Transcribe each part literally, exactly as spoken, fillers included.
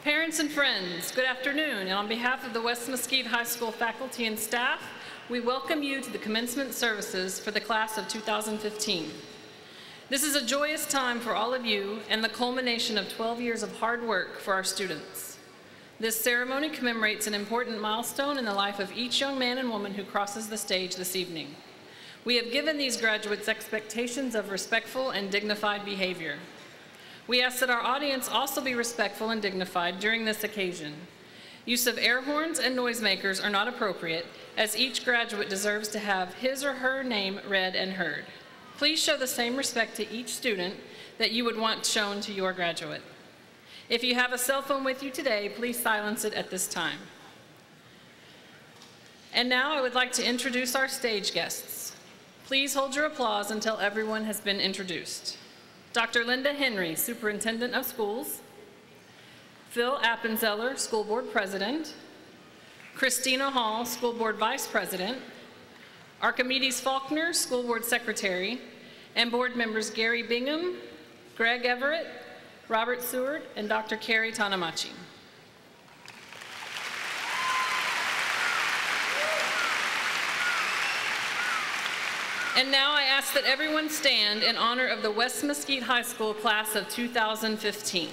Parents and friends, good afternoon, and on behalf of the West Mesquite High School faculty and staff, we welcome you to the commencement services for the class of two thousand fifteen. This is a joyous time for all of you and the culmination of twelve years of hard work for our students. This ceremony commemorates an important milestone in the life of each young man and woman who crosses the stage this evening. We have given these graduates expectations of respectful and dignified behavior. We ask that our audience also be respectful and dignified during this occasion. Use of air horns and noisemakers are not appropriate, as each graduate deserves to have his or her name read and heard. Please show the same respect to each student that you would want shown to your graduate. If you have a cell phone with you today, please silence it at this time. And now I would like to introduce our stage guests. Please hold your applause until everyone has been introduced. Doctor Linda Henry, Superintendent of Schools. Phil Appenzeller, School Board President. Christina Hall, School Board Vice President. Archimedes Faulkner, School Board Secretary. And board members Gary Bingham, Greg Everett, Robert Seward, and Doctor Carrie Tanamachi. And now I ask that everyone stand in honor of the West Mesquite High School class of two thousand fifteen.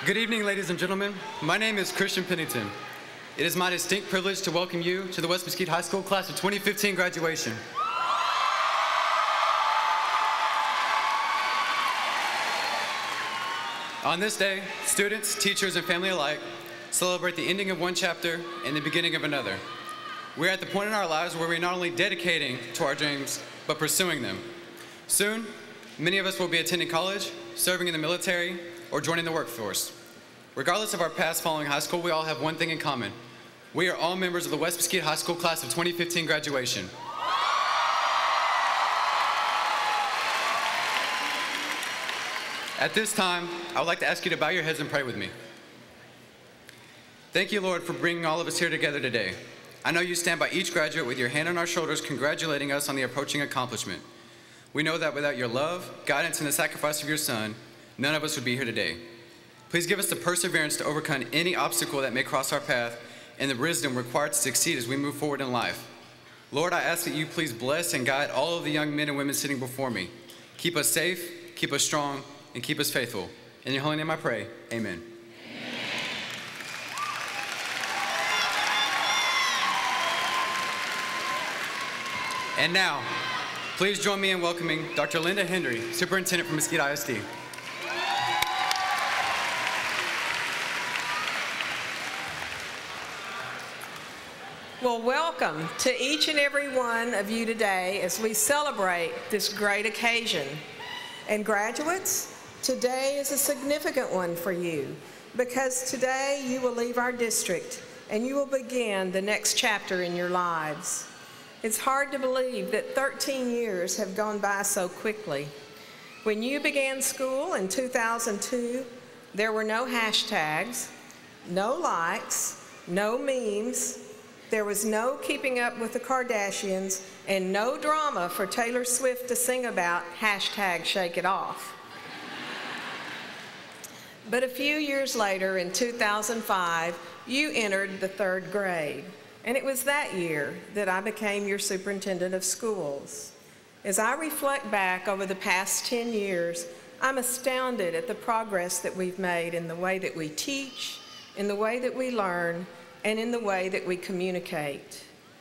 Good evening, ladies and gentlemen. My name is Christian Pennington. It is my distinct privilege to welcome you to the West Mesquite High School Class of twenty fifteen graduation. On this day, students, teachers, and family alike celebrate the ending of one chapter and the beginning of another. We're at the point in our lives where we're not only dedicating to our dreams, but pursuing them. Soon, many of us will be attending college, serving in the military, or joining the workforce. Regardless of our past following high school, we all have one thing in common. We are all members of the West Mesquite High School Class of twenty fifteen graduation. At this time, I would like to ask you to bow your heads and pray with me. Thank you, Lord, for bringing all of us here together today. I know you stand by each graduate with your hand on our shoulders, congratulating us on the approaching accomplishment. We know that without your love, guidance, and the sacrifice of your Son, none of us would be here today. Please give us the perseverance to overcome any obstacle that may cross our path and the wisdom required to succeed as we move forward in life. Lord, I ask that you please bless and guide all of the young men and women sitting before me. Keep us safe, keep us strong, and keep us faithful. In your holy name I pray, amen. And now, please join me in welcoming Doctor Linda Hendry, Superintendent for Mesquite I S D. Well, welcome to each and every one of you today as we celebrate this great occasion. And graduates, today is a significant one for you because today you will leave our district and you will begin the next chapter in your lives. It's hard to believe that thirteen years have gone by so quickly. When you began school in two thousand two, there were no hashtags, no likes, no memes. There was no keeping up with the Kardashians and no drama for Taylor Swift to sing about hashtag shake it off. But a few years later, in two thousand five, you entered the third grade. And it was that year that I became your superintendent of schools. As I reflect back over the past ten years, I'm astounded at the progress that we've made in the way that we teach, in the way that we learn, and in the way that we communicate.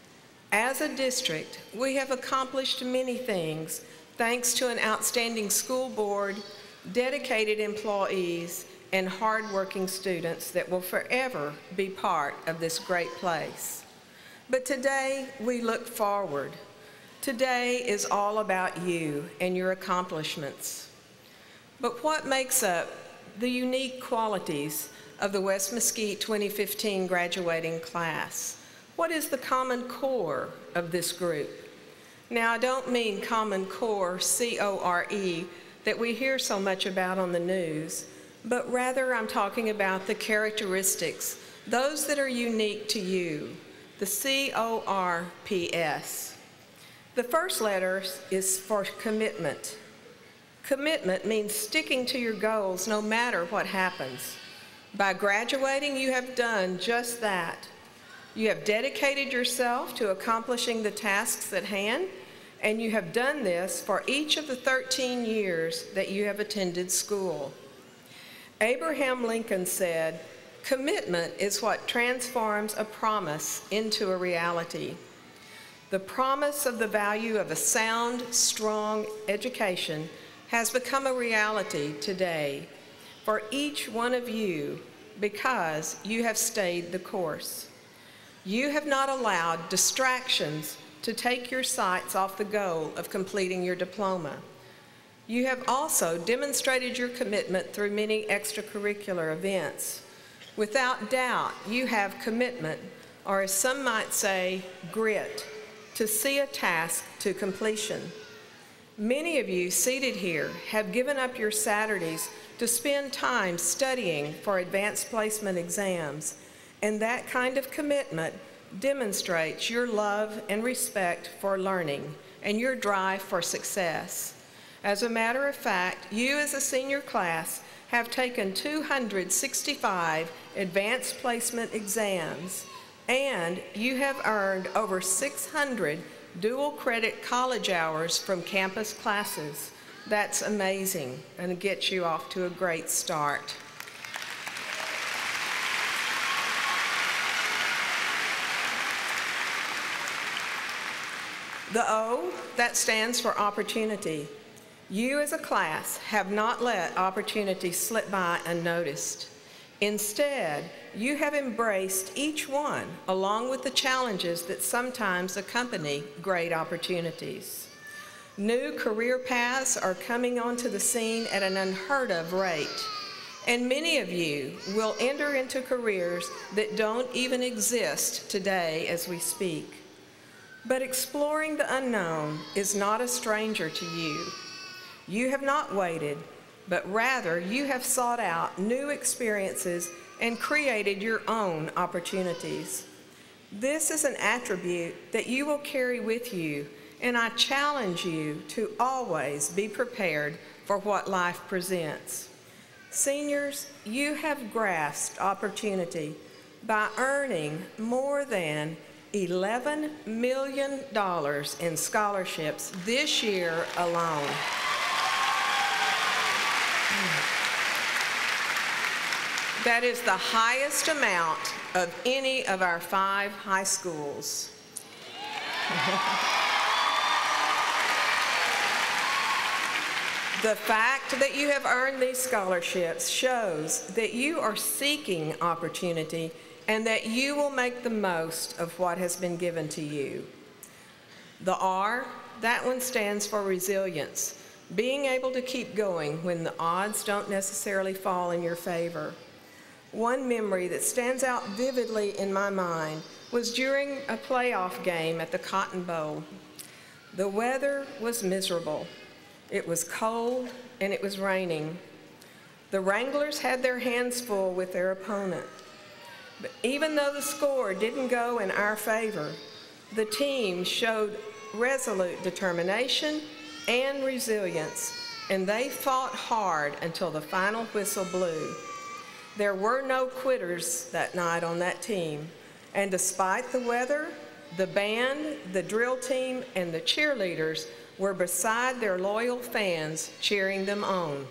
As a district, we have accomplished many things thanks to an outstanding school board, dedicated employees, and hardworking students that will forever be part of this great place. But today, we look forward. Today is all about you and your accomplishments. But what makes up the unique qualities of the West Mesquite twenty fifteen graduating class? What is the common core of this group? Now, I don't mean common core, C O R E, that we hear so much about on the news, but rather I'm talking about the characteristics, those that are unique to you, the C O R P S. The first letter is for commitment. Commitment means sticking to your goals no matter what happens. By graduating, you have done just that. You have dedicated yourself to accomplishing the tasks at hand, and you have done this for each of the thirteen years that you have attended school. Abraham Lincoln said, "Commitment is what transforms a promise into a reality." The promise of the value of a sound, strong education has become a reality today for each one of you because you have stayed the course. You have not allowed distractions to take your sights off the goal of completing your diploma. You have also demonstrated your commitment through many extracurricular events. Without doubt, you have commitment, or as some might say, grit, to see a task to completion. Many of you seated here have given up your Saturdays to spend time studying for advanced placement exams, and that kind of commitment demonstrates your love and respect for learning and your drive for success. As a matter of fact, you as a senior class have taken two hundred sixty-five advanced placement exams, and you have earned over six hundred dual credit college hours from campus classes. That's amazing and it gets you off to a great start. The O, that stands for opportunity. You as a class have not let opportunity slip by unnoticed. Instead, you have embraced each one along with the challenges that sometimes accompany great opportunities. New career paths are coming onto the scene at an unheard of rate, and many of you will enter into careers that don't even exist today as we speak. But exploring the unknown is not a stranger to you. You have not waited, but rather you have sought out new experiences and created your own opportunities. This is an attribute that you will carry with you, and I challenge you to always be prepared for what life presents. Seniors, you have grasped opportunity by earning more than eleven million dollars in scholarships this year alone. That is the highest amount of any of our five high schools. The fact that you have earned these scholarships shows that you are seeking opportunity and that you will make the most of what has been given to you. The R, that one stands for resilience, being able to keep going when the odds don't necessarily fall in your favor. One memory that stands out vividly in my mind was during a playoff game at the Cotton Bowl. The weather was miserable. It was cold and it was raining. The Wranglers had their hands full with their opponent. But even though the score didn't go in our favor, the team showed resolute determination and resilience, and they fought hard until the final whistle blew. There were no quitters that night on that team, and despite the weather, the band, the drill team, and the cheerleaders were beside their loyal fans cheering them on.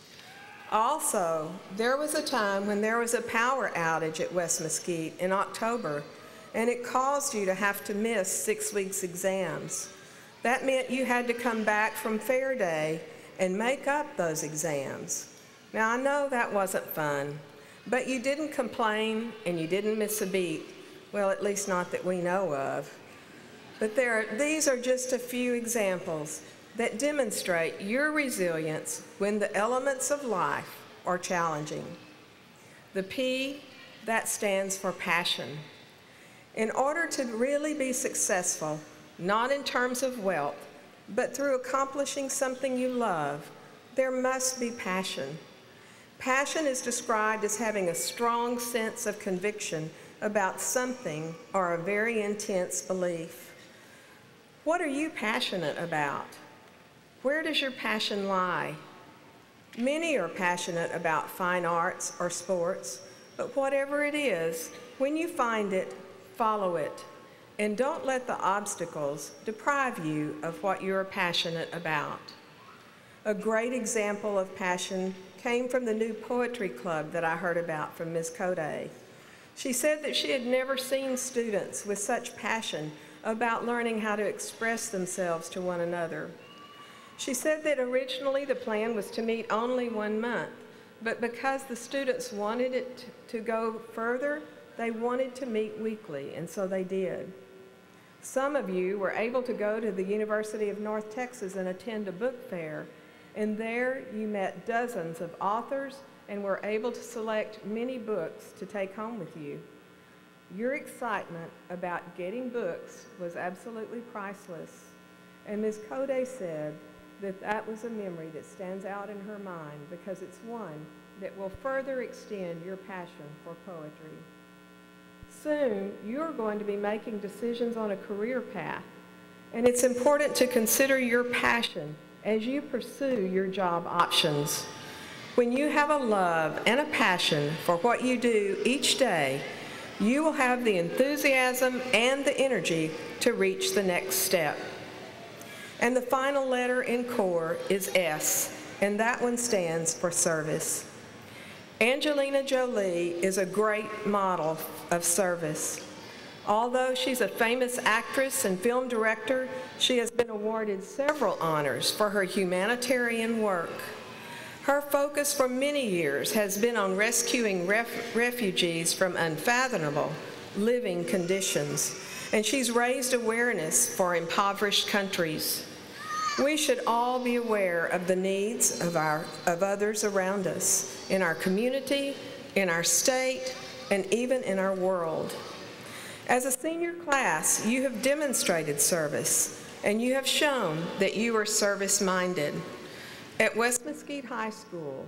Also, there was a time when there was a power outage at West Mesquite in October, and it caused you to have to miss six weeks' exams. That meant you had to come back from Fair Day and make up those exams. Now, I know that wasn't fun, but you didn't complain and you didn't miss a beat. Well, at least not that we know of. But there are, these are just a few examples that demonstrate your resilience when the elements of life are challenging. The P, that stands for passion. In order to really be successful, not in terms of wealth, but through accomplishing something you love, there must be passion. Passion is described as having a strong sense of conviction about something or a very intense belief. What are you passionate about? Where does your passion lie? Many are passionate about fine arts or sports, but whatever it is, when you find it, follow it, and don't let the obstacles deprive you of what you're passionate about. A great example of passion came from the new poetry club that I heard about from Miz Code. She said that she had never seen students with such passion about learning how to express themselves to one another. She said that originally the plan was to meet only one month, but because the students wanted it to go further, they wanted to meet weekly, and so they did. Some of you were able to go to the University of North Texas and attend a book fair, and there you met dozens of authors and were able to select many books to take home with you. Your excitement about getting books was absolutely priceless, and Miz Code said that that was a memory that stands out in her mind because it's one that will further extend your passion for poetry. Soon, you're going to be making decisions on a career path, and it's important to consider your passion as you pursue your job options. When you have a love and a passion for what you do each day, you will have the enthusiasm and the energy to reach the next step. And the final letter in CORE is S, and that one stands for service. Angelina Jolie is a great model of service. Although she's a famous actress and film director, she has been awarded several honors for her humanitarian work. Her focus for many years has been on rescuing ref refugees from unfathomable living conditions, and she's raised awareness for impoverished countries. We should all be aware of the needs of, our, of others around us, in our community, in our state, and even in our world. As a senior class, you have demonstrated service, and you have shown that you are service-minded. At West Mesquite High School,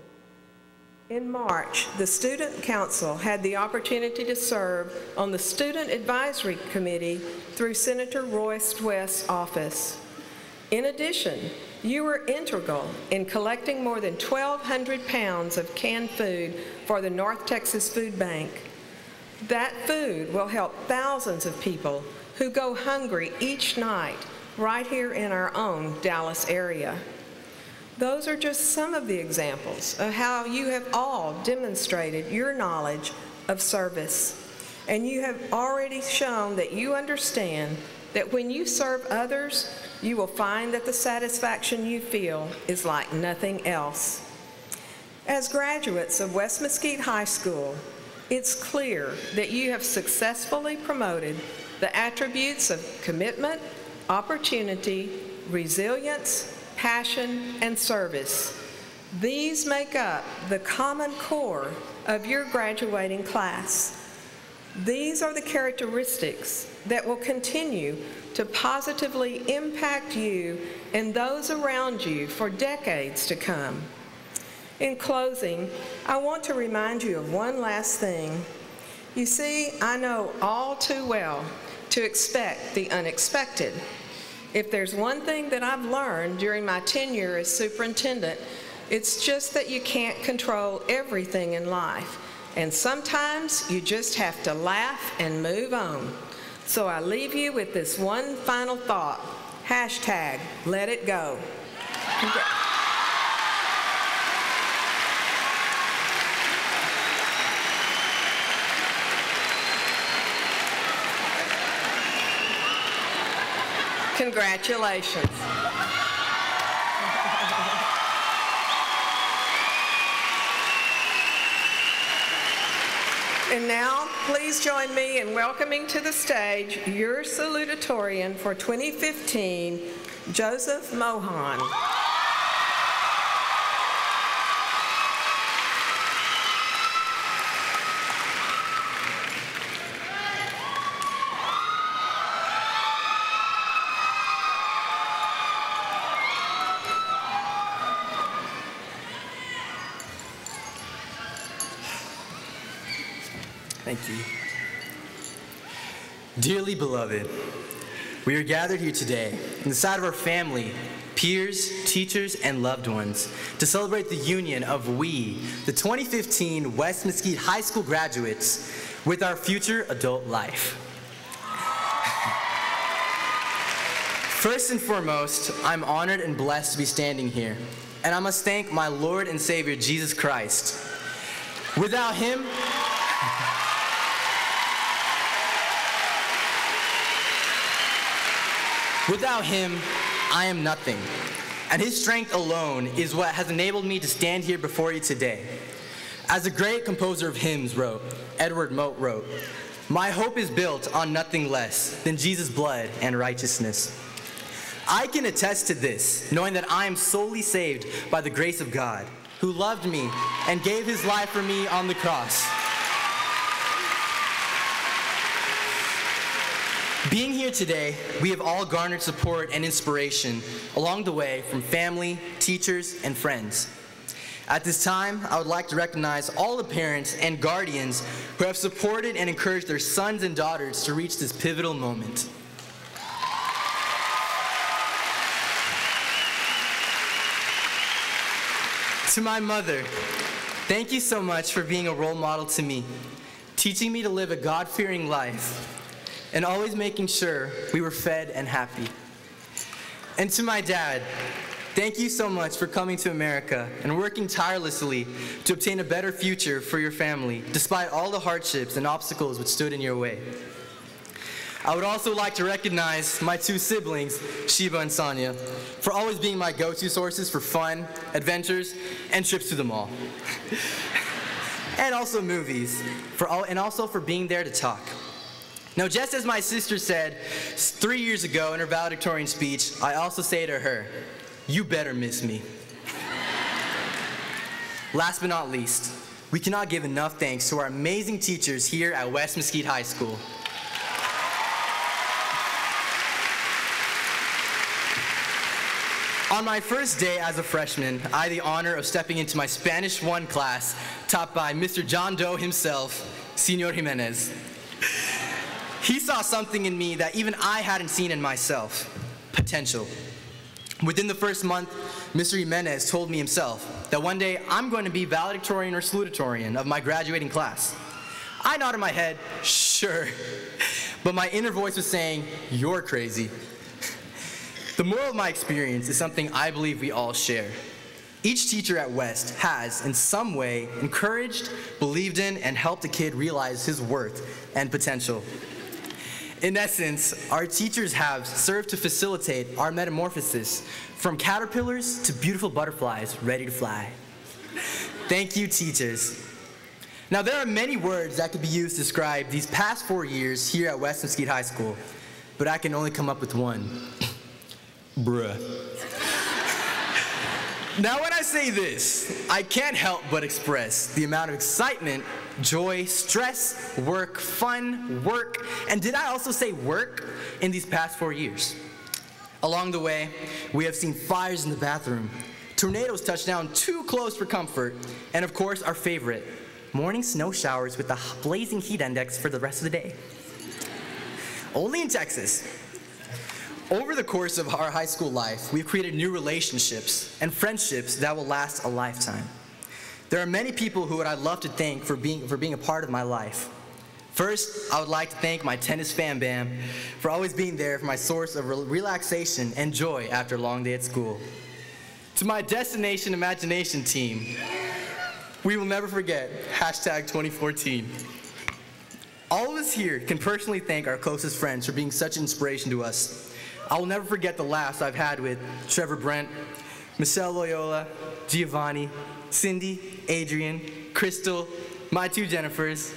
in March, the Student Council had the opportunity to serve on the Student Advisory Committee through Senator Royce West's office. In addition, you were integral in collecting more than twelve hundred pounds of canned food for the North Texas Food Bank. That food will help thousands of people who go hungry each night right here in our own Dallas area. Those are just some of the examples of how you have all demonstrated your knowledge of service. And you have already shown that you understand that when you serve others, you will find that the satisfaction you feel is like nothing else. As graduates of West Mesquite High School, it's clear that you have successfully promoted the attributes of commitment, opportunity, resilience, passion, and service. These make up the common core of your graduating class. These are the characteristics that will continue to positively impact you and those around you for decades to come. In closing, I want to remind you of one last thing. You see, I know all too well to expect the unexpected. If there's one thing that I've learned during my tenure as superintendent, it's just that you can't control everything in life. And sometimes you just have to laugh and move on. So I leave you with this one final thought. Hashtag, let it go. Congra- Congratulations. And now, please join me in welcoming to the stage your salutatorian for twenty fifteen, Joseph Mohan. Thank you. Dearly beloved, we are gathered here today in the sight of our family, peers, teachers, and loved ones to celebrate the union of we, the twenty fifteen West Mesquite High School graduates, with our future adult life. First and foremost, I'm honored and blessed to be standing here, and I must thank my Lord and Savior, Jesus Christ. Without him, Without him, I am nothing, and his strength alone is what has enabled me to stand here before you today. As a great composer of hymns wrote, Edward Mote wrote, "My hope is built on nothing less than Jesus' blood and righteousness." I can attest to this, knowing that I am solely saved by the grace of God, who loved me and gave his life for me on the cross. Being here today, we have all garnered support and inspiration along the way from family, teachers, and friends. At this time, I would like to recognize all the parents and guardians who have supported and encouraged their sons and daughters to reach this pivotal moment. To my mother, thank you so much for being a role model to me, teaching me to live a God-fearing life, and always making sure we were fed and happy. And to my dad, thank you so much for coming to America and working tirelessly to obtain a better future for your family, despite all the hardships and obstacles which stood in your way. I would also like to recognize my two siblings, Sheba and Sonia, for always being my go-to sources for fun, adventures, and trips to the mall. And also movies, for all, and also for being there to talk. Now, just as my sister said three years ago in her valedictorian speech, I also say to her, you better miss me. Last but not least, we cannot give enough thanks to our amazing teachers here at West Mesquite High School. On my first day as a freshman, I had the honor of stepping into my Spanish one class, taught by Mister John Doe himself, Senor Jimenez. He saw something in me that even I hadn't seen in myself, potential. Within the first month, Mister Jimenez told me himself that one day I'm going to be valedictorian or salutatorian of my graduating class. I nodded my head, sure, but my inner voice was saying, you're crazy. The moral of my experience is something I believe we all share. Each teacher at West has, in some way, encouraged, believed in, and helped a kid realize his worth and potential. In essence, our teachers have served to facilitate our metamorphosis from caterpillars to beautiful butterflies ready to fly. Thank you, teachers. Now, there are many words that could be used to describe these past four years here at West Mesquite High School, but I can only come up with one. Bruh. Now, when I say this, I can't help but express the amount of excitement, joy, stress, work, fun, work, and did I also say work in these past four years? Along the way, we have seen fires in the bathroom, tornadoes touch down too close for comfort, and of course, our favorite, morning snow showers with a blazing heat index for the rest of the day. Only in Texas. Over the course of our high school life, we've created new relationships and friendships that will last a lifetime. There are many people who I'd love to thank for being, for being a part of my life. First, I would like to thank my tennis fam bam for always being there for my source of re relaxation and joy after a long day at school. To my Destination Imagination team, we will never forget hashtag twenty fourteen. All of us here can personally thank our closest friends for being such an inspiration to us. I will never forget the laughs I've had with Trevor Brent, Michelle Loyola, Giovanni, Cindy, Adrian, Crystal, my two Jennifers.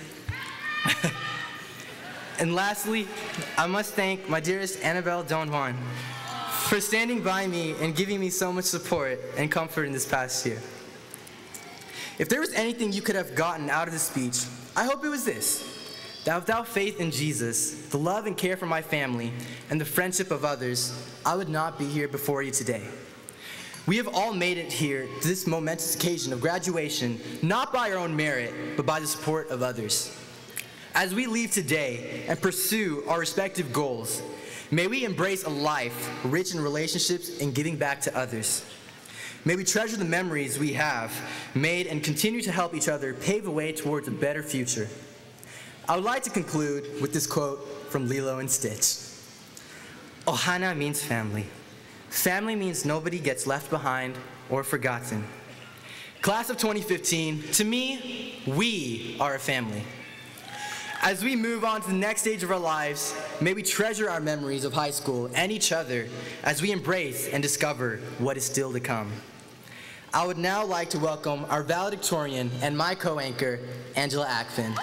And lastly, I must thank my dearest Annabelle Don Juan for standing by me and giving me so much support and comfort in this past year. If there was anything you could have gotten out of this speech, I hope it was this. That without faith in Jesus, the love and care for my family, and the friendship of others, I would not be here before you today. We have all made it here to this momentous occasion of graduation, not by our own merit, but by the support of others. As we leave today and pursue our respective goals, may we embrace a life rich in relationships and giving back to others. May we treasure the memories we have made and continue to help each other pave the way towards a better future. I would like to conclude with this quote from Lilo and Stitch. Ohana means family. Family means nobody gets left behind or forgotten. Class of twenty fifteen, to me, we are a family. As we move on to the next stage of our lives, may we treasure our memories of high school and each other as we embrace and discover what is still to come. I would now like to welcome our valedictorian and my co-anchor, Angela Akfin.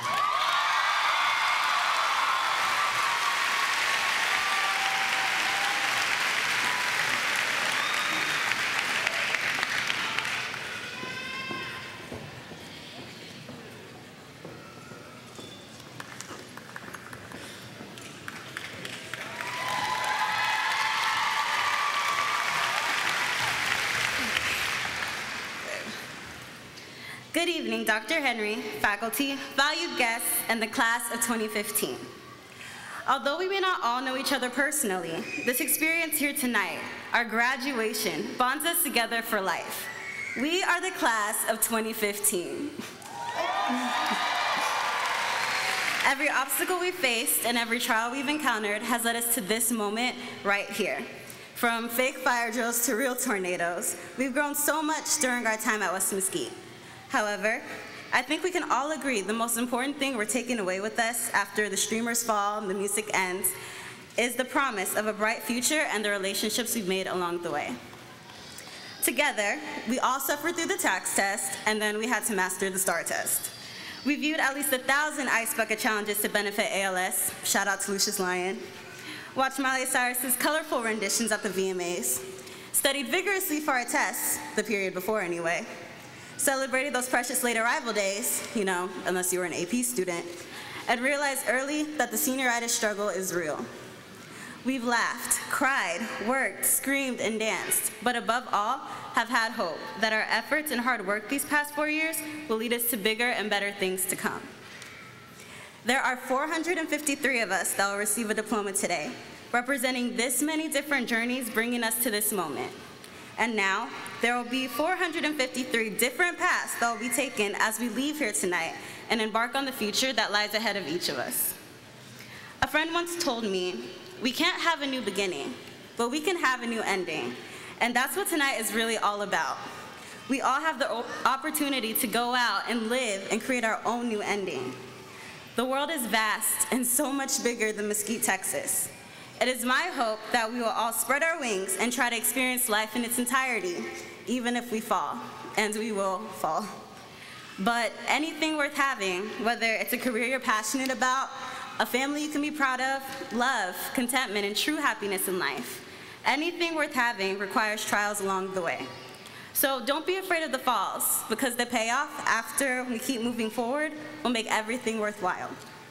Good evening, Doctor Henry, faculty, valued guests, and the class of twenty fifteen. Although we may not all know each other personally, this experience here tonight, our graduation, bonds us together for life. We are the class of twenty fifteen. Every obstacle we faced and every trial we've encountered has led us to this moment right here. From fake fire drills to real tornadoes, we've grown so much during our time at West Mesquite. However, I think we can all agree the most important thing we're taking away with us after the streamers fall and the music ends is the promise of a bright future and the relationships we've made along the way. Together, we all suffered through the tax test, and then we had to master the STAR test. We viewed at least a thousand ice bucket challenges to benefit A L S, shout out to Lucius Lyon, watched Miley Cyrus's colorful renditions at the V M As, studied vigorously for our tests, the period before anyway, celebrated those precious late arrival days, you know, unless you were an A P student, and realized early that the senioritis struggle is real. We've laughed, cried, worked, screamed, and danced, but above all, have had hope that our efforts and hard work these past four years will lead us to bigger and better things to come. There are four hundred fifty-three of us that will receive a diploma today, representing this many different journeys bringing us to this moment. And now, there will be four hundred fifty-three different paths that will be taken as we leave here tonight and embark on the future that lies ahead of each of us. A friend once told me, we can't have a new beginning, but we can have a new ending. And that's what tonight is really all about. We all have the opportunity to go out and live and create our own new ending. The world is vast and so much bigger than Mesquite, Texas. It is my hope that we will all spread our wings and try to experience life in its entirety, even if we fall, and we will fall. But anything worth having, whether it's a career you're passionate about, a family you can be proud of, love, contentment, and true happiness in life, anything worth having requires trials along the way. So don't be afraid of the falls, because the payoff after we keep moving forward will make everything worthwhile.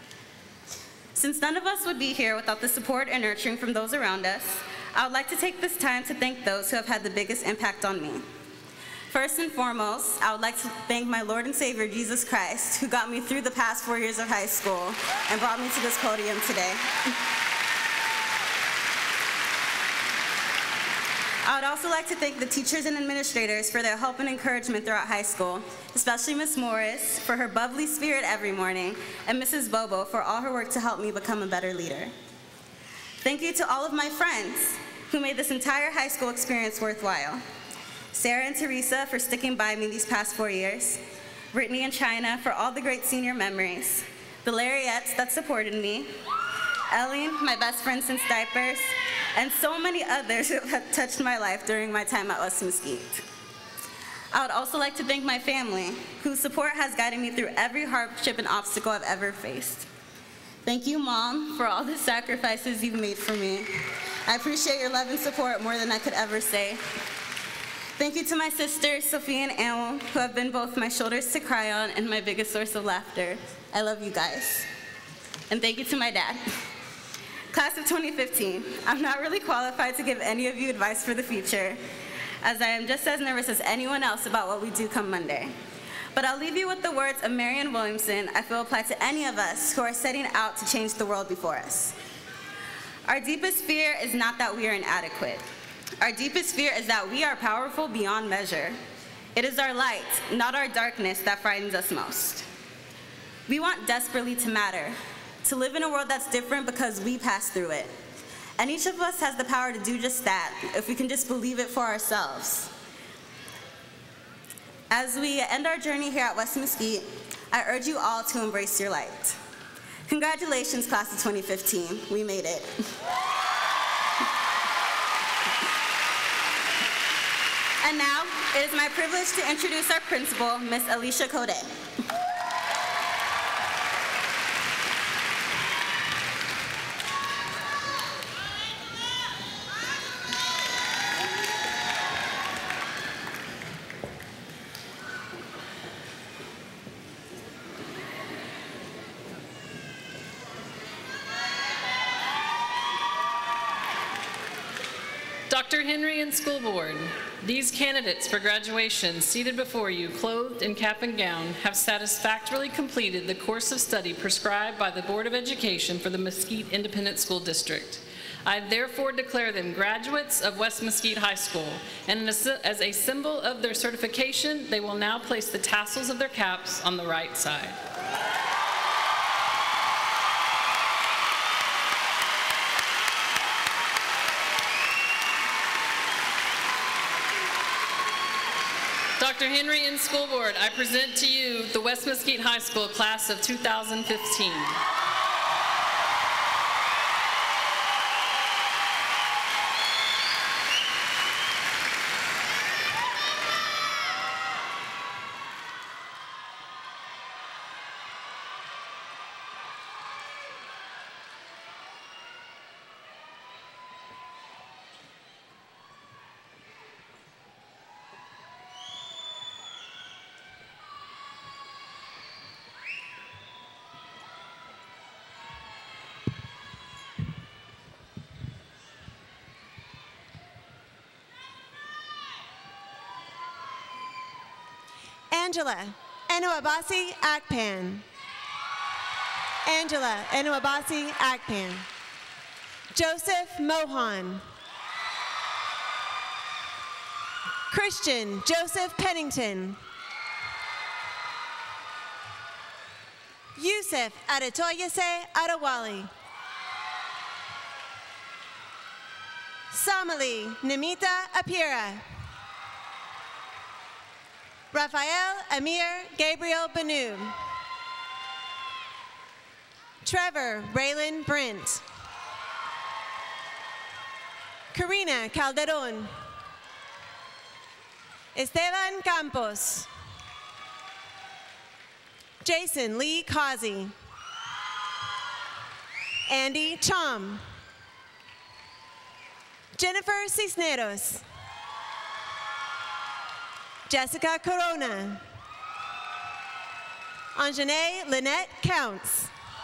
Since none of us would be here without the support and nurturing from those around us, I would like to take this time to thank those who have had the biggest impact on me. First and foremost, I would like to thank my Lord and Savior, Jesus Christ, who got me through the past four years of high school and brought me to this podium today. I would also like to thank the teachers and administrators for their help and encouragement throughout high school, especially Miz Morris for her bubbly spirit every morning, and Missus Bobo for all her work to help me become a better leader. Thank you to all of my friends who made this entire high school experience worthwhile. Sarah and Teresa for sticking by me these past four years, Brittany and China for all the great senior memories, the Larriettes that supported me, Ellie, my best friend since diapers, and so many others who have touched my life during my time at West Mesquite. I would also like to thank my family, whose support has guided me through every hardship and obstacle I've ever faced. Thank you, Mom, for all the sacrifices you've made for me. I appreciate your love and support more than I could ever say. Thank you to my sisters, Sophia and Anne, who have been both my shoulders to cry on and my biggest source of laughter. I love you guys. And thank you to my dad. Class of twenty fifteen, I'm not really qualified to give any of you advice for the future, as I am just as nervous as anyone else about what we do come Monday. But I'll leave you with the words of Marianne Williamson I feel apply to any of us who are setting out to change the world before us. Our deepest fear is not that we are inadequate. Our deepest fear is that we are powerful beyond measure. It is our light, not our darkness, that frightens us most. We want desperately to matter, to live in a world that's different because we pass through it. And each of us has the power to do just that, if we can just believe it for ourselves. As we end our journey here at West Mesquite, I urge you all to embrace your light. Congratulations, class of twenty fifteen. We made it. And now, it is my privilege to introduce our principal, Miz Alicia Code. Doctor Henry and School Board, these candidates for graduation seated before you, clothed in cap and gown, have satisfactorily completed the course of study prescribed by the Board of Education for the Mesquite Independent School District. I therefore declare them graduates of West Mesquite High School, and as a symbol of their certification, they will now place the tassels of their caps on the right side. Doctor Henry and School Board, I present to you the West Mesquite High School class of two thousand fifteen. Angela Enuabasi Akpan. Angela Enuabasi Akpan. Joseph Mohan. Christian Joseph Pennington. Yusuf Adetoyese Adewale. Samali Nimita Apira. Raphael Amir Gabriel Banu. Trevor Raylan Brent. Karina Calderon. Esteban Campos. Jason Lee Causey. Andy Chom. Jennifer Cisneros. Jessica Corona. Anjanae Lynette Counts.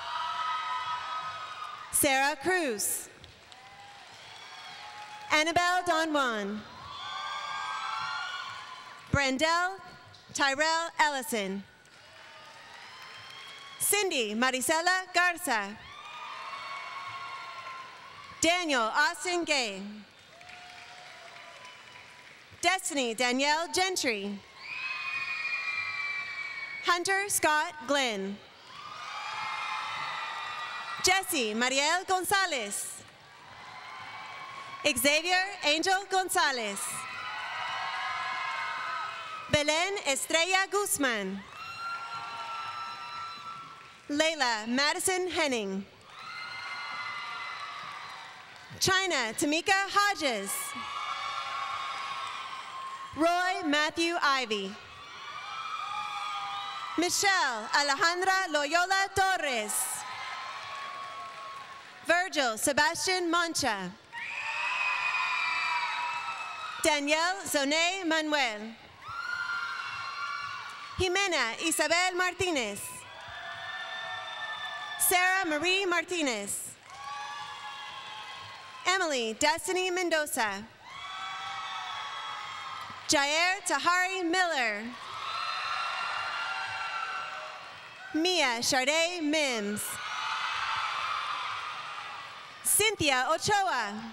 Sarah Cruz. Annabelle Don Juan. Brendel Tyrell Ellison. Cindy Maricela Garza. Daniel Austin Gay. Destiny Danielle Gentry. Hunter Scott Glenn. Jesse Mariel Gonzalez. Xavier Angel Gonzalez. Belen Estrella Guzman. Layla Madison Henning. China Tamika Hodges. Roy Matthew Ivy. Michelle Alejandra Loyola Torres. Virgil Sebastian Mancha. Danielle Zone Manuel. Jimena Isabel Martinez. Sarah Marie Martinez. Emily Destiny Mendoza. Jair Tahari Miller. Mia Sharday Mims. Cynthia Ochoa.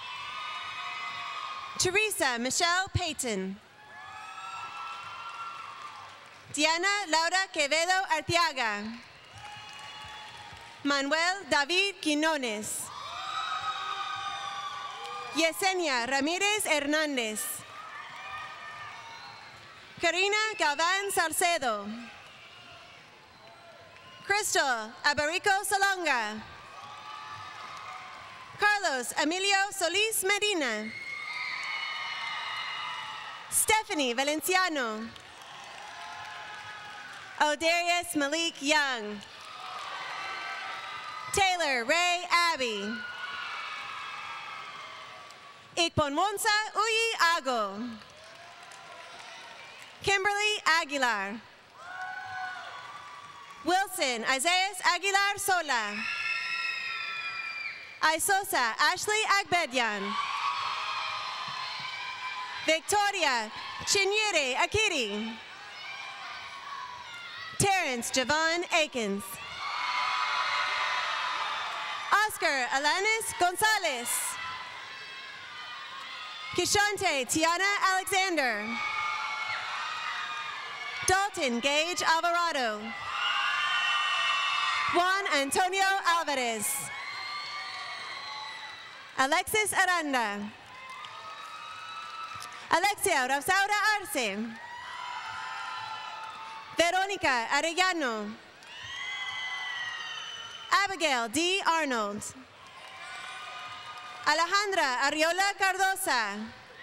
Teresa Michelle Payton. Diana Laura Quevedo Arteaga. Manuel David Quinones. Yesenia Ramirez Hernández. Karina Galvan Salcedo. Crystal Abarico Salonga. Carlos Emilio Solis Medina. Stephanie Valenciano. Odarius Malik Young. Taylor Ray Abbey. Ikponmonsa Uyi Ago. Kimberly Aguilar. Wilson Isaias Aguilar Sola. Isosa Ashley Agbedian. Victoria Chinyere Akiri. Terrence Javon Akins. Oscar Alanis Gonzalez. Kishante Tiana Alexander. Dalton Gage Alvarado. Juan Antonio Alvarez. Alexis Aranda. Alexia Rosaura Arce. Veronica Arellano. Abigail D. Arnold. Alejandra Ariola Cardosa.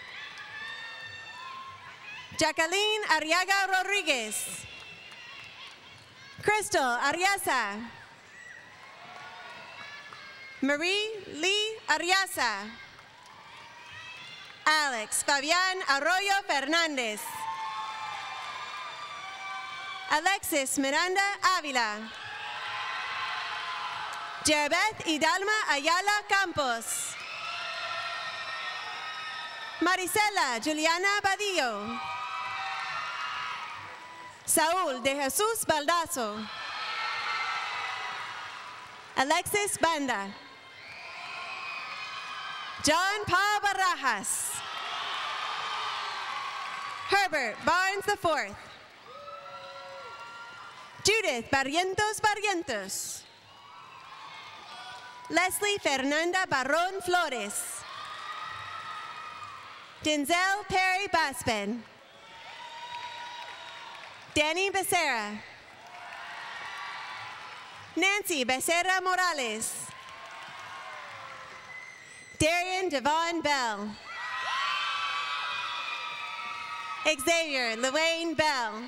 Jacqueline Arriaga Rodriguez. Crystal Ariasa. Marie Lee Ariasa. Alex Fabian Arroyo Fernandez. Alexis Miranda Avila. Jerbeth Idalma Ayala Campos. Marisela Juliana Badillo. Saúl de Jesús Baldazo. Alexis Banda. John Paul Barajas. Herbert Barnes the fourth. Judith Barrientos Barrientos. Leslie Fernanda Barron Flores. Denzel Perry Baspen. Danny Becerra. Nancy Becerra Morales. Darian Devon Bell. Xavier Luane Bell.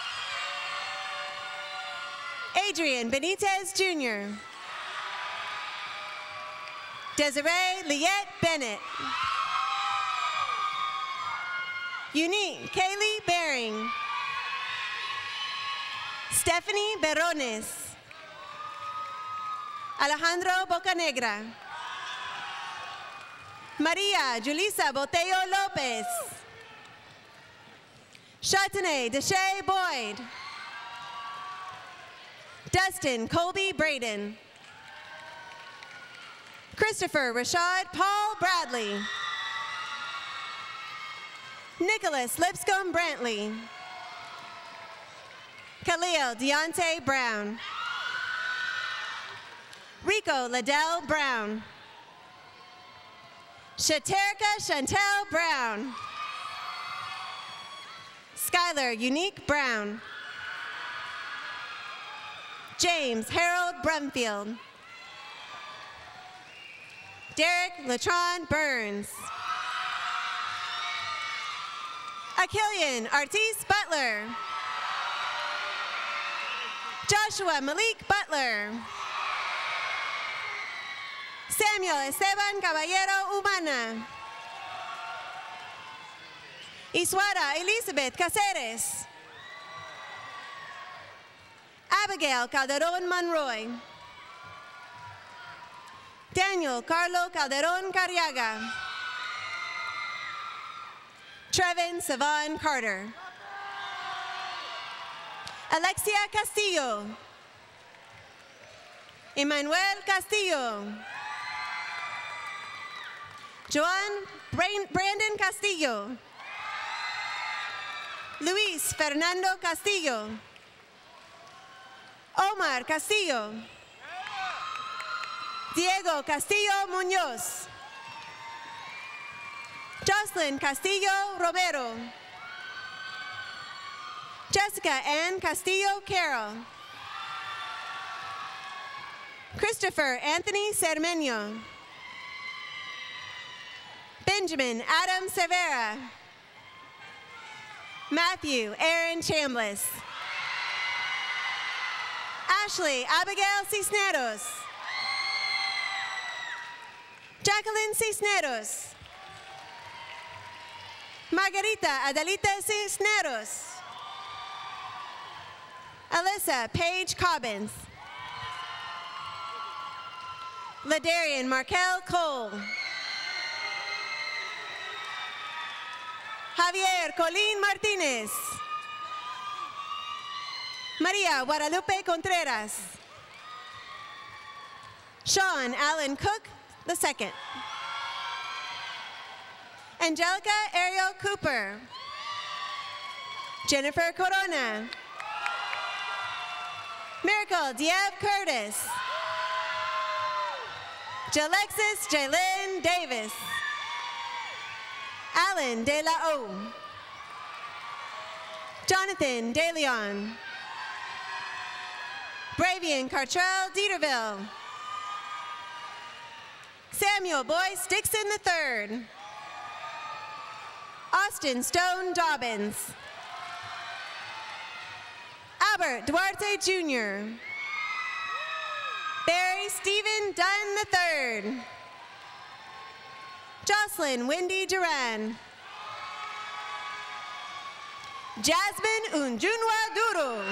Adrian Benitez Junior Desiree Liette Bennett. Unique Kaylee Baring. Stephanie Berones. Alejandro Bocanegra. Maria Julissa Botello Lopez. Chatané Deshay Boyd. Dustin Colby Braden. Christopher Rashad Paul Bradley. Nicholas Lipscomb Brantley. Khalil Deontay Brown. Rico Liddell Brown. Shaterka Chantel Brown. Skylar Unique Brown. James Harold Brumfield. Derek Latron Burns. Achillian Artis Butler. Joshua Malik Butler. Samuel Esteban Caballero Humana. Isuara Elizabeth Caceres. Abigail Calderon Monroy. Daniel Carlo Calderon Carriaga. Trevin Savon Carter. Alexia Castillo. Emmanuel Castillo. Joan Brandon Castillo. Luis Fernando Castillo. Omar Castillo. Diego Castillo Muñoz. Jocelyn Castillo Romero. Jessica Ann Castillo Carroll. Christopher Anthony Cermeño. Benjamin Adam Severa. Matthew Aaron Chambliss. Ashley Abigail Cisneros. Jacqueline Cisneros. Margarita Adelita Cisneros. Alyssa Paige Cobbins. Ladarian Markel Cole. Javier Colín Martínez. Maria Guadalupe Contreras. Sean Allen Cook the second. Angelica Ariel Cooper. Jennifer Corona. Miracle Diab Curtis. Jalexis Jalen Davis. Alan De La O. Jonathan De Leon. Bravian Cartrell Dieterville. Samuel Boyce Dixon the third. Austin Stone Dobbins. Albert Duarte Junior Barry Stephen Dunn the third. Jocelyn Wendy Duran. Jasmine Unjunwa Duru.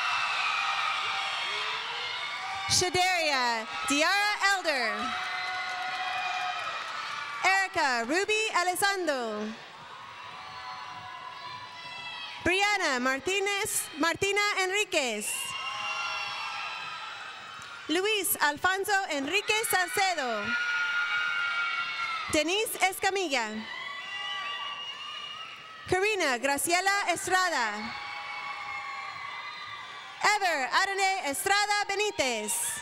Shadaria Diara Elder. Erica Ruby Alessandro. Brianna Martinez, Martina Enriquez. Luis Alfonso Enriquez Salcedo. Denise Escamilla. Karina Graciela Estrada. Ever Adonai Estrada Benitez.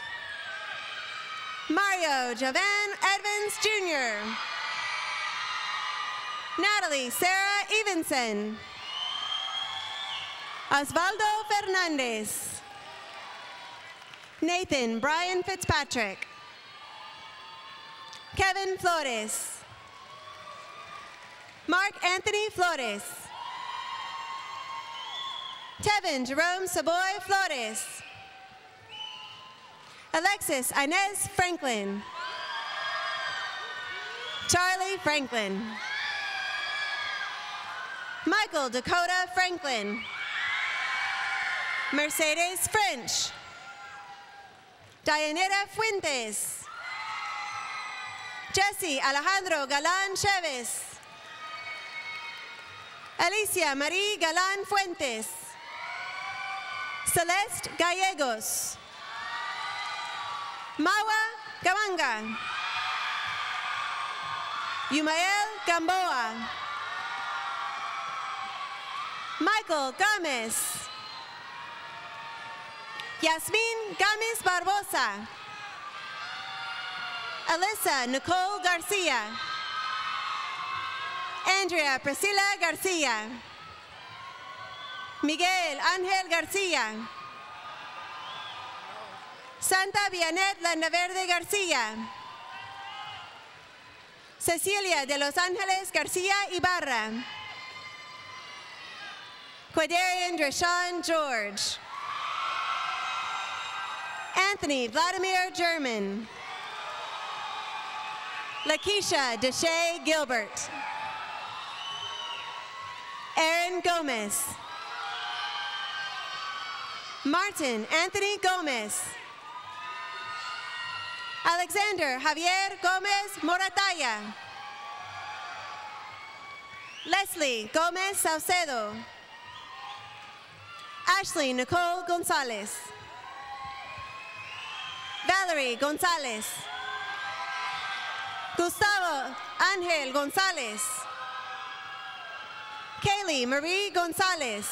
Mario Javan Edmonds Junior Natalie Sarah Evenson. Osvaldo Fernandez. Nathan Brian Fitzpatrick. Kevin Flores. Mark Anthony Flores. Tevin Jerome Savoy Flores. Alexis Inez Franklin. Charlie Franklin. Michael Dakota Franklin. Mercedes French. Dianeta Fuentes. Jesse Alejandro Galan Chavez. Alicia Marie Galan Fuentes. Celeste Gallegos. Mawa Gamanga. Yumael Gamboa. Michael Gomez. Yasmin Gamis Barbosa. Alyssa Nicole Garcia. Andrea Priscilla Garcia. Miguel Ángel Garcia. Santa Vianet Landaverde Garcia. Cecilia de Los Ángeles Garcia Ibarra. Quadarian Dreshawn George. Anthony Vladimir German. Lakeisha Deshay Gilbert. Aaron Gomez. Martin Anthony Gomez. Alexander Javier Gomez Morataya. Leslie Gomez Saucedo. Ashley Nicole Gonzalez. Valerie Gonzalez. Gustavo Angel Gonzalez. Kaylee Marie Gonzalez.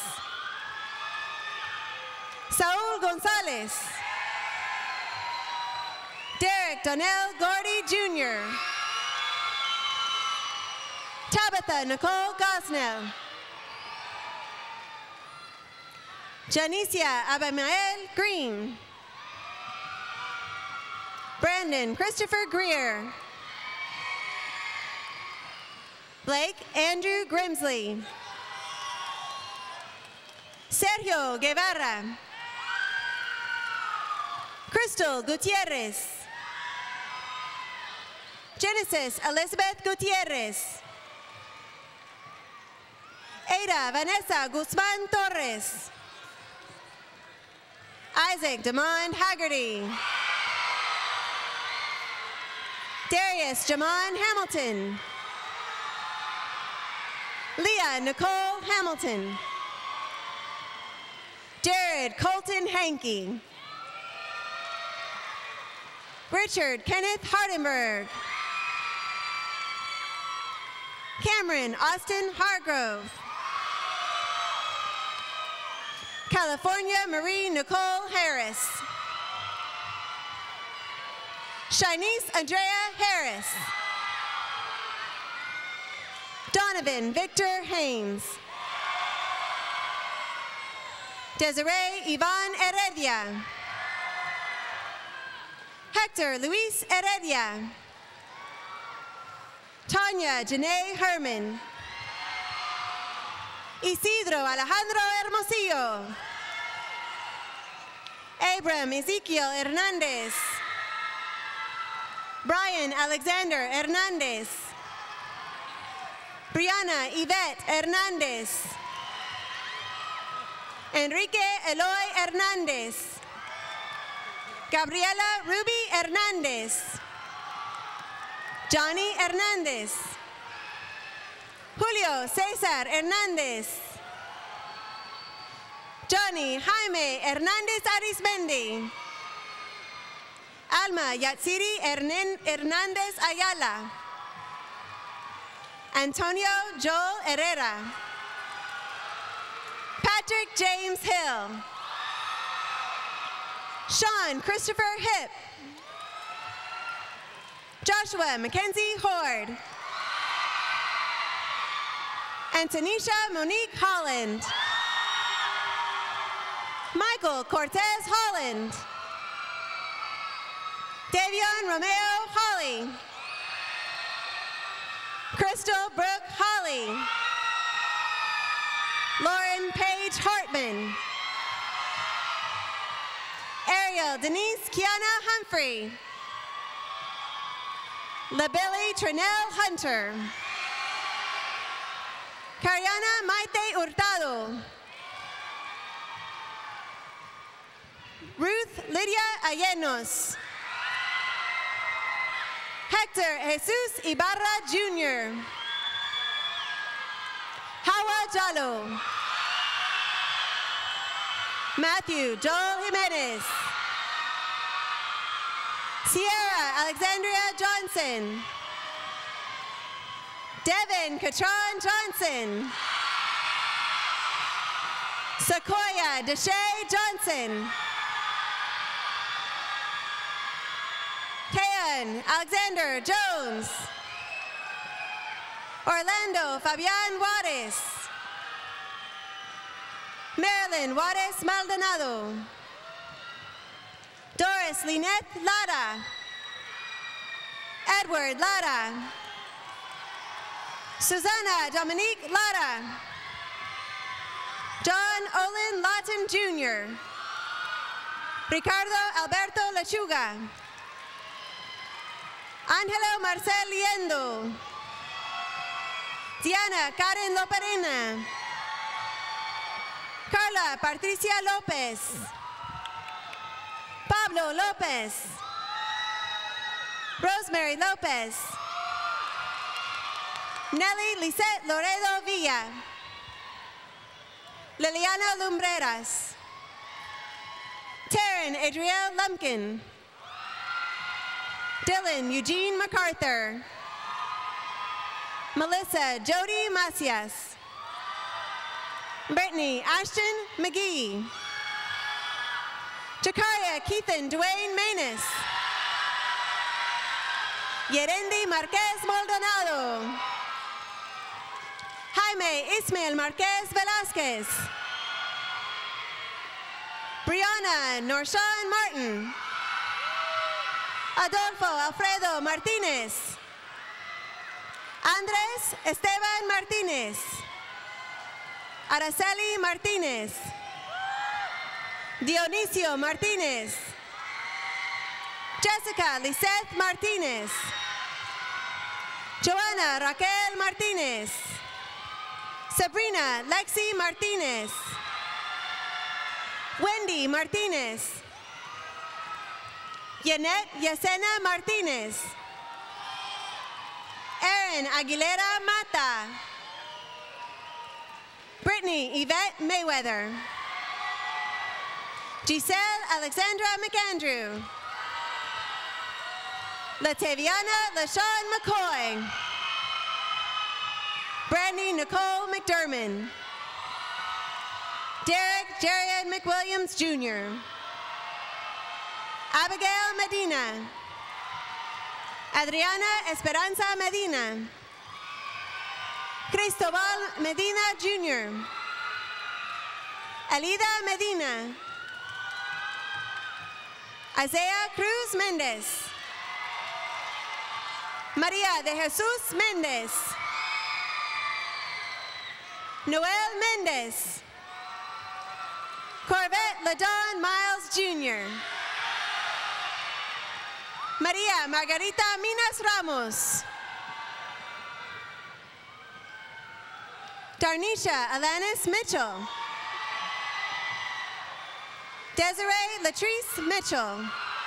Saul Gonzalez. Derek Donnell Gordy Junior Tabitha Nicole Gosnell. Janicia Abimael Green. Brandon Christopher Greer. Blake Andrew Grimsley. Sergio Guevara. Crystal Gutierrez. Genesis Elizabeth Gutierrez. Ada Vanessa Guzman Torres. Isaac Demond Haggerty. Darius Jamon Hamilton. Leah Nicole Hamilton. Jared Colton Hankey. Richard Kenneth Hardenberg. Cameron Austin Hargrove. California Marie Nicole Harris. Shanice Andrea Harris. Donovan Victor Haynes. Desiree Yvonne Heredia. Hector Luis Heredia. Tanya Janae Herman. Isidro Alejandro Hermosillo. Abram Ezekiel Hernandez. Brian Alexander Hernandez. Brianna Yvette Hernandez. Enrique Eloy Hernandez. Gabriela Ruby Hernandez. Johnny Hernandez. Julio Cesar Hernandez. Johnny Jaime Hernandez Arismendi. Alma Yatsiri Hernandez Ayala. Antonio Joel Herrera. Patrick James Hill. Sean Christopher Hipp. Joshua Mackenzie Horde. Antonisha Monique Holland. Michael Cortez Holland. Davion Romeo Holly. Crystal Brooke Holly. Lauren Paige Hartman. Ariel Denise Kiana Humphrey. LaBilly Trinell Hunter. Cariana Maite Hurtado. Ruth Lydia Allenos. Hector Jesus Ibarra Junior Hawa Jalo. Matthew Joel Jimenez. Sierra Alexandria Johnson. Devin Catron Johnson. Sequoia Deshae Johnson. Kayan Alexander Jones. Orlando Fabian Juarez. Marilyn Juarez Maldonado. Doris Lynette Lara. Edward Lara. Susana Dominique Lara. John Olin Lawton Junior Ricardo Alberto Lechuga. Angelo Marcel Liendo. Diana Karen Loperena. Carla Patricia Lopez. Pablo Lopez. Rosemary Lopez. Nelly Lisette Loredo Villa. Liliana Lumbreras. Taryn Adriel Lumpkin. Dylan Eugene MacArthur. Melissa Jody Macias. Brittany Ashton McGee. Jakaria Keithan Dwayne Manus. Yerendi Marquez Maldonado. Jaime Ismael Marquez Velasquez. Brianna Norshawn Martin. Adolfo Alfredo Martinez. Andres Esteban Martinez. Araceli Martinez. Dionisio Martinez. Jessica Lisette Martinez. Joanna Raquel Martinez. Sabrina Lexi Martinez. Wendy Martinez. Yanet Yesenia Martinez. Erin Aguilera Mata. Brittany Yvette Mayweather. Giselle Alexandra McAndrew. Lataviana LaShawn McCoy. Brandy Nicole McDermott. Derek Jared McWilliams Junior Abigail Medina. Adriana Esperanza Medina. Cristobal Medina Junior Alida Medina. Isaiah Cruz Méndez. María de Jesús Méndez. Noel Méndez. Corvette LaDawn Miles Junior María Margarita Minas Ramos. Darnisha Alanis Mitchell. Desiree Latrice Mitchell.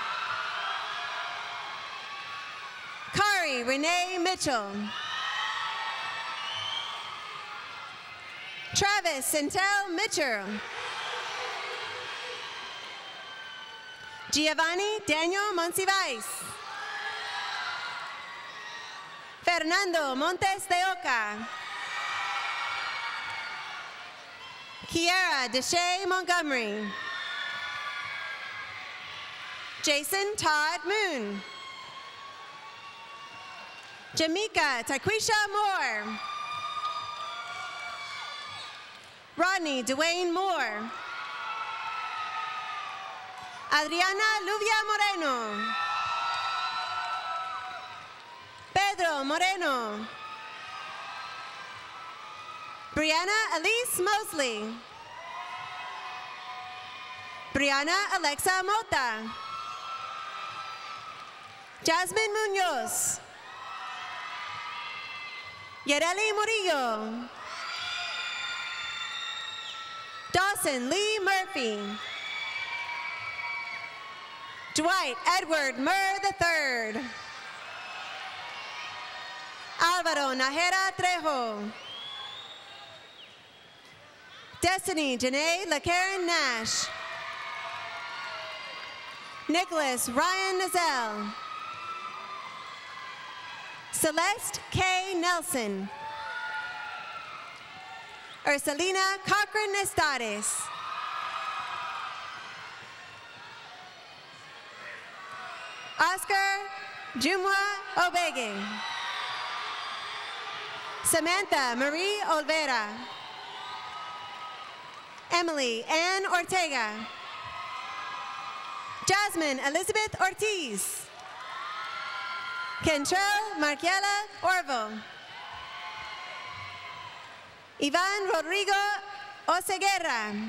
Kari Renee Mitchell. Travis Centel Mitchell. Giovanni Daniel Monsiváis. Fernando Montes de Oca. Kiara Deshae Montgomery. Jason Todd Moon. Jamaica Taquisha Moore. Rodney Dwayne Moore. Adriana Luvia Moreno. Pedro Moreno. Brianna Elise Mosley. Brianna Alexa Mota. Jasmine Munoz. Yareli Murillo. Dawson Lee Murphy. Dwight Edward Murr the third. Alvaro Najera Trejo. Destiny Janae LaKaren Nash. Nicholas Ryan Nazell. Celeste K. Nelson. Ursulina Cochran Estades. Oscar Jumwa Obege. Samantha Marie Olvera. Emily Ann Ortega. Jasmine Elizabeth Ortiz. Kentrell Marquiela Orvo. Ivan Rodrigo Oseguera.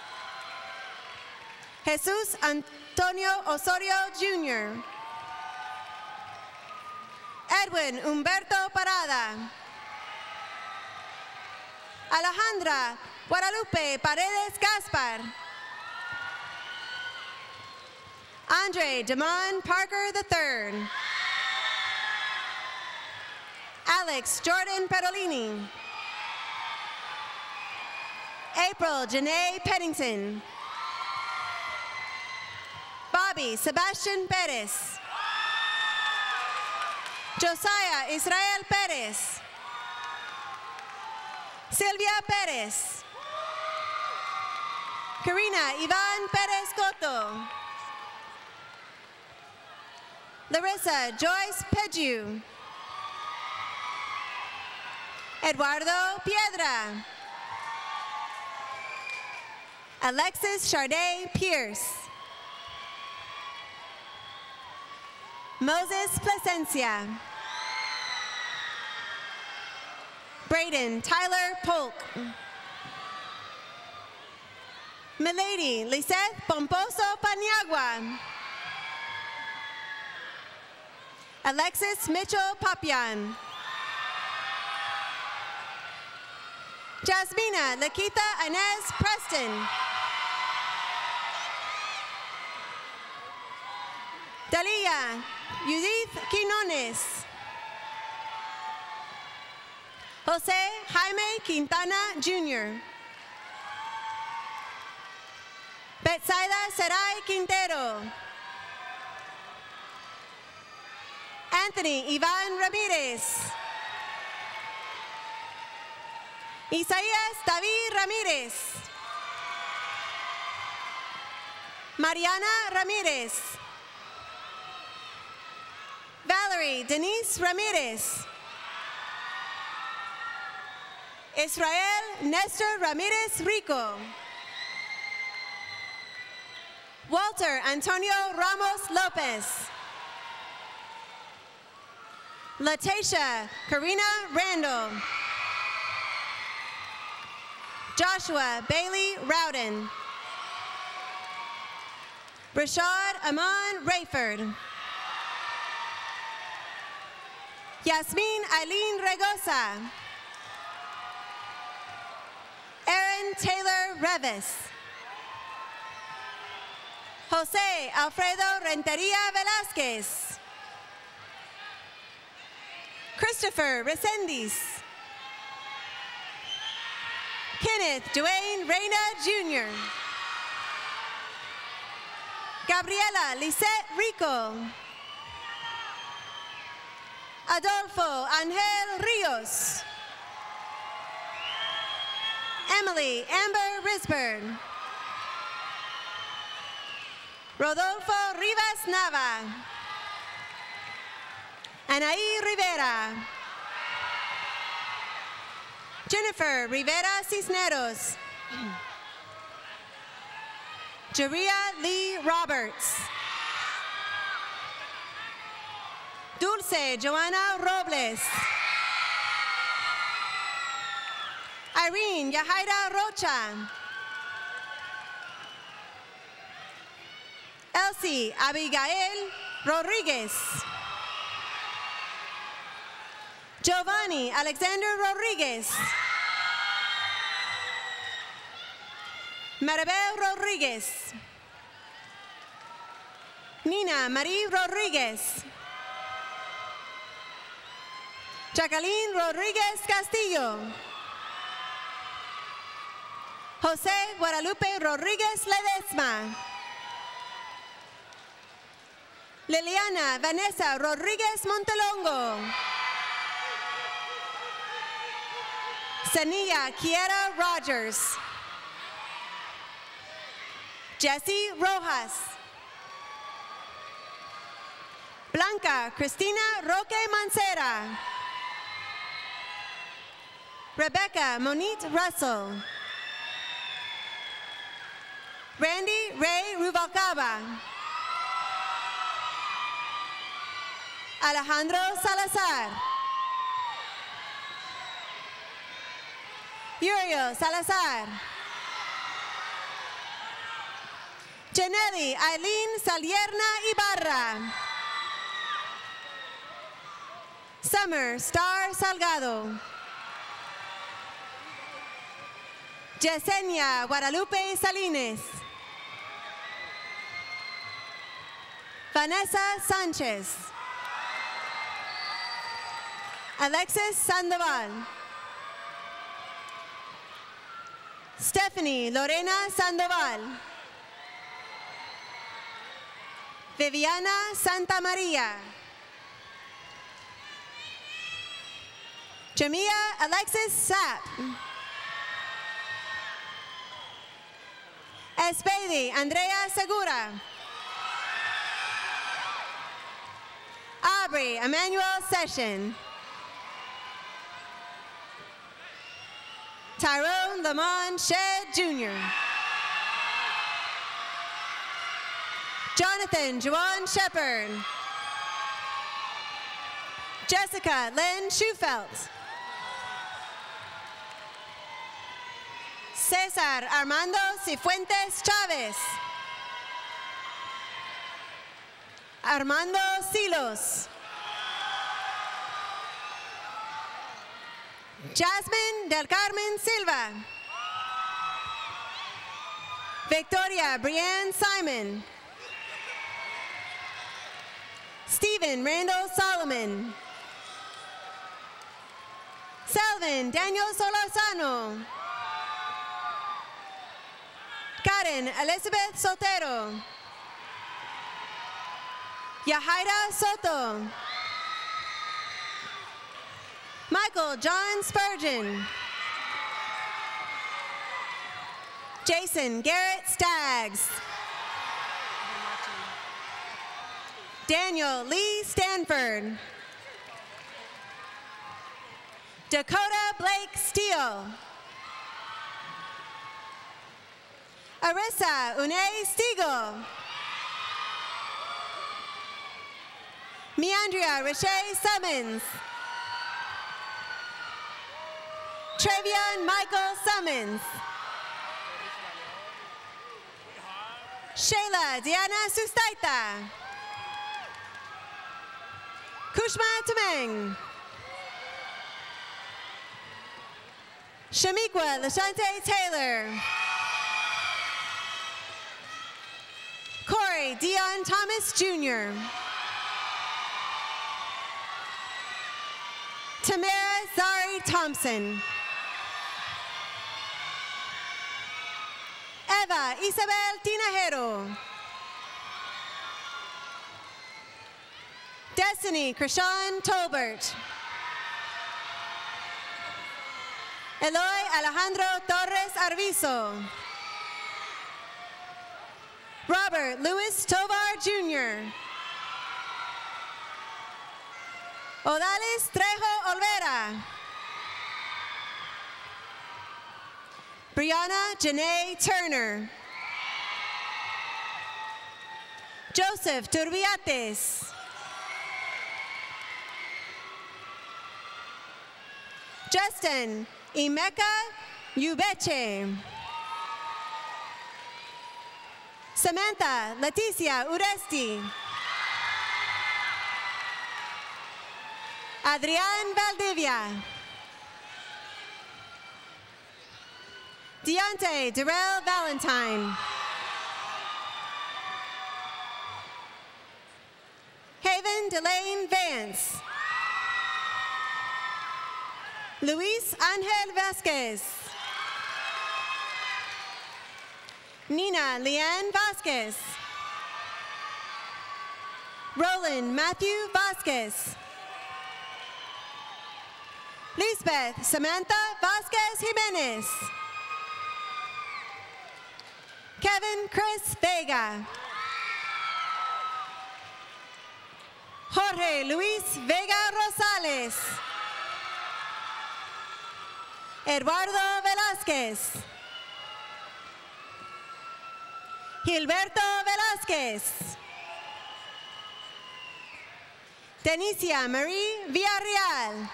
Jesus Antonio Osorio Junior Edwin Humberto Parada. Alejandra Guadalupe Paredes Gaspar. Andre Damon Parker the third. Alex Jordan Perolini. April Janae Pennington. Bobby Sebastian Perez. Josiah Israel Perez. Silvia Perez. Karina Ivan Perez Cotto. Larissa Joyce Peju. Eduardo Piedra. Alexis Charday Pierce. Moses Placencia. Braden Tyler Polk. Milady Lisette Pomposo Paniagua. Alexis Mitchell Papian. Jasmina Lakita Inez Preston. Dalia Judith Quinones. Jose Jaime Quintana Junior Betsaida Sarai Quintero. Anthony Ivan Ramirez. Isaías David Ramirez. Mariana Ramirez. Valerie Denise Ramirez. Israel Nestor Ramirez Rico. Walter Antonio Ramos Lopez. Latacia Karina Randall. Joshua Bailey Rowden. Rashad Amon Rayford. Yasmin Eileen Regosa. Aaron Taylor Revis. Jose Alfredo Renteria Velasquez. Christopher Resendiz. Kenneth Dwayne Reyna Junior Gabriela Lisette Rico. Adolfo Angel Rios. Emily Amber Risburn. Rodolfo Rivas Nava. Anaí Rivera. Jennifer Rivera Cisneros. Jaria Lee Roberts. Dulce Joanna Robles. Irene Yahaira Rocha. Elsie Abigail Rodriguez. Giovanni Alexander Rodriguez. Maribel Rodriguez. Nina Marie Rodriguez. Jacqueline Rodriguez Castillo. Jose Guadalupe Rodriguez Ledesma. Liliana Vanessa Rodriguez Montelongo. Sania Kiera Rogers. Jessie Rojas. Blanca Cristina Roque Mancera. Rebecca Monique Russell. Randy Ray Rubalcaba. Alejandro Salazar. Uriel Salazar. Janelli Eileen Salierna Ibarra. Summer Star Salgado. Yesenia Guadalupe Salines. Vanessa Sanchez. Alexis Sandoval. Stephanie Lorena Sandoval. Viviana Santa Maria. Jamia Alexis Sapp. Espedi Andrea Segura. Aubrey Emmanuel Session. Tyrone Lamont Shed Junior Jonathan Juwan Shepard. Jessica Lynn Schufelt. Cesar Armando Cifuentes Chavez. Armando Silos. Jasmine Del Carmen Silva. Victoria Brianne Simon. Stephen Randall Solomon. Selvin Daniel Solorzano. Karen Elizabeth Sotero. Yahaira Soto. Michael John Spurgeon. Jason Garrett Staggs. Daniel Lee Stanford. Dakota Blake Steele. Arissa Une Stigo. Meandria Riche Summons. Trevion Michael Summons. Shayla Diana Sustaita. Kushma Tameng. Shamiqua Lashante Taylor. Corey Dion Thomas Junior Tamara Zari Thompson. Eva Isabel Tinajero. Destiny Krishan Tolbert. Eloy Alejandro Torres Arvizo. Robert Louis Tovar Junior Odalis Trejo Olvera. Brianna Janae Turner. Joseph Turbiates. Justin Imeka Ubeche. Samantha Leticia Uresti. Adrian Valdivia. Deontay Darrell Valentine. Haven Delane Vance. Luis Angel Vasquez. Nina Leanne Vasquez. Roland Matthew Vasquez. Lisbeth Samantha Vasquez Jimenez. Kevin Chris Vega. Jorge Luis Vega Rosales. Eduardo Velázquez. Gilberto Velázquez. Denicia Marie Villarreal.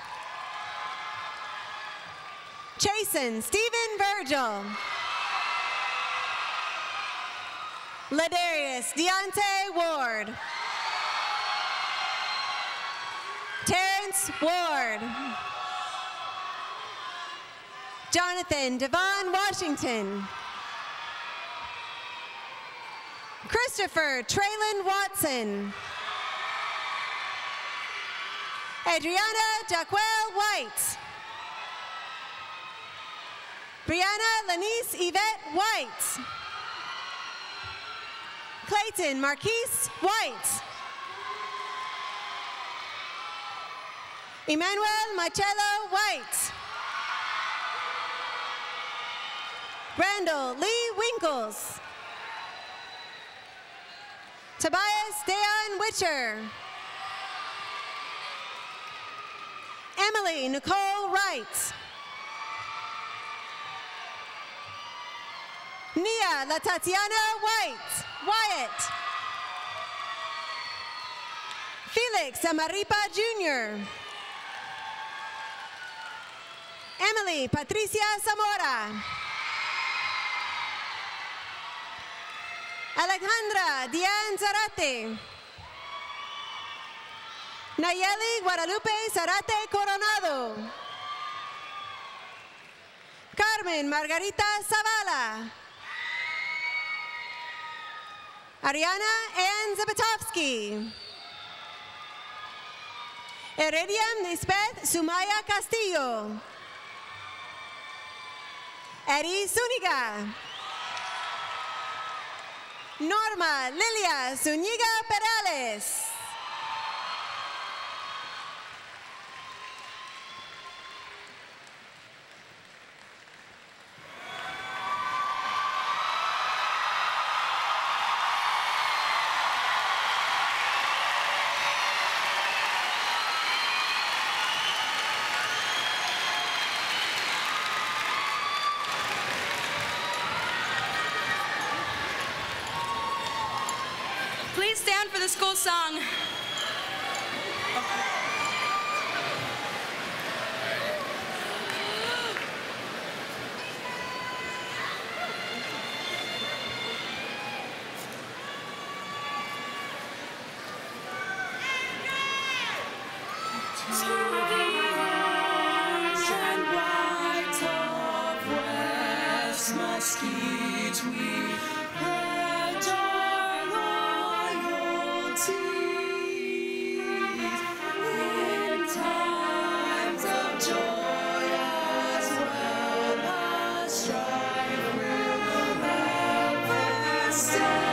Chasen Stephen Virgil. Ladarius Deontay Ward. Terrence Ward. Jonathan Devon Washington. Christopher Traylon Watson. Adriana Jaquel White. Brianna Lanice Yvette White. Clayton Marquise White. Emmanuel Marcello White. Randall Lee Winkles. Tobias Deon Witcher. Emily Nicole Wright. Nia La Tatiana White. Wyatt. Felix Amaripa Junior Emily Patricia Zamora. Alejandra Diane Zarate. Nayeli Guadalupe Zarate Coronado. Carmen Margarita Zavala. Ariana Ann Zabatovsky. Iridium Lisbeth Sumaya Castillo. Eddie Zuniga. Norma Lilia Zuniga Perales. Please stand for the school song. Mesquite, we pledge our loyalty. In times of joy as well as strife, we'll ever stand.